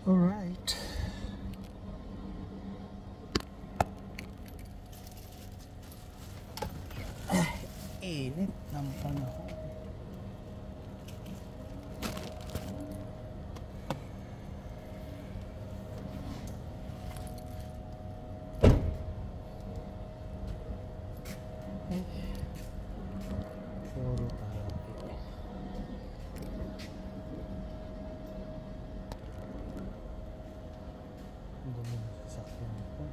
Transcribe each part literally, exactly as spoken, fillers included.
Alright. Init ng panahon. Puro tayo. Ang dami ng sasakyan ko.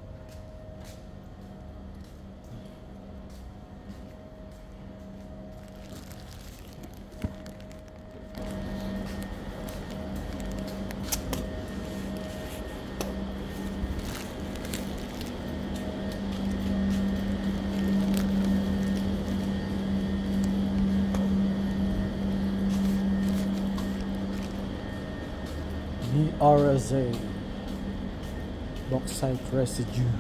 B R S A Bauxite Residue.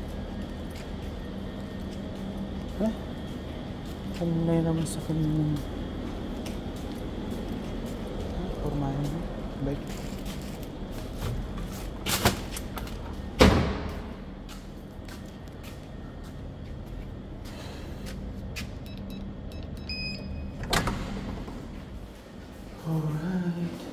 Eh? Kanina naman sa kanina. Ah, formahan mo. Bike. Alright.